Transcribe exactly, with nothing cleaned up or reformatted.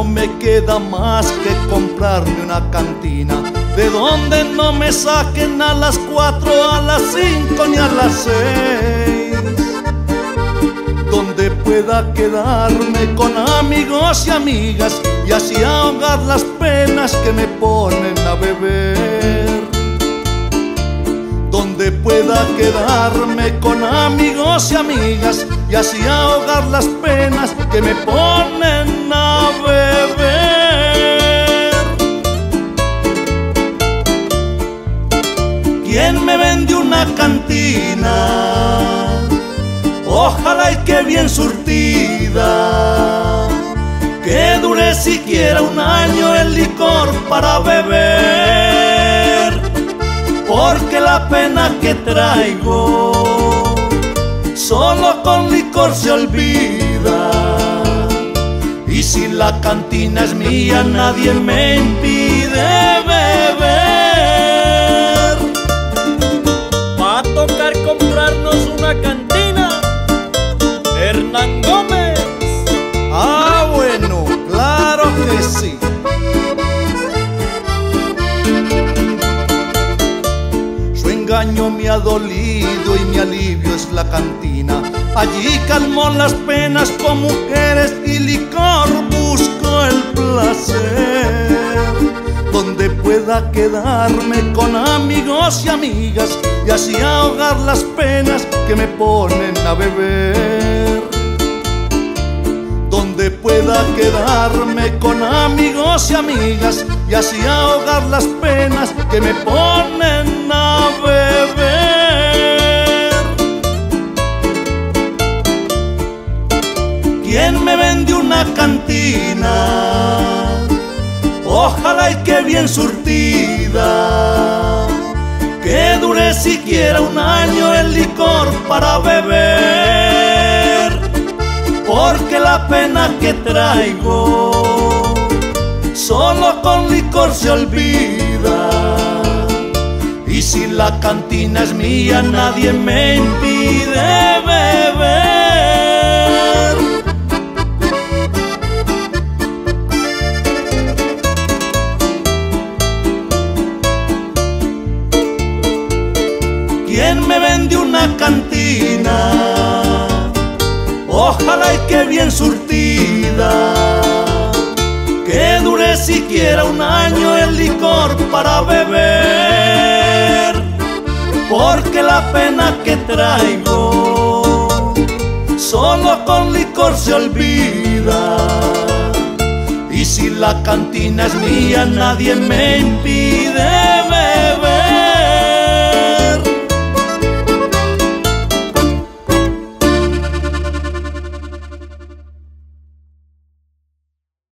no me queda más que comprarme una cantina, de donde no me saquen a las cuatro, a las cinco ni a las seis, donde pueda quedarme con amigos y amigas y así ahogar las penas que me ponen a beber. Donde pueda quedarme con amigos y amigas y así ahogar las penas que me ponen a beber. ¿Quién me vende una cantina? Ojalá y que bien surtida, que dure siquiera un año el licor para beber, porque la pena que traigo solo con licor se olvida, y si la cantina es mía nadie me impide beber. Va a tocar comprarnos una cantina, Hernán Gómez. Ah, bueno, claro que sí. Su engaño me ha dolido y mi alivio es la cantina. Allí calmó las penas con mujeres y licor busco el placer. Donde pueda quedarme con amigos y amigas y así ahogar las penas que me ponen a beber. Donde pueda quedarme con amigos y amigas y así ahogar las penas que me ponen a beber. ¿Quién me vende una cantina? Ojalá y que bien surtida, que dure siquiera un año el licor para beber, porque la pena que traigo solo con licor se olvida, y si la cantina es mía nadie me impide beber. ¿Quién me vende una cantina? Ojalá y que bien surtida, que dure siquiera un año el licor para beber, porque la pena que traigo solo con licor se olvida, y si la cantina es mía nadie me impide beber.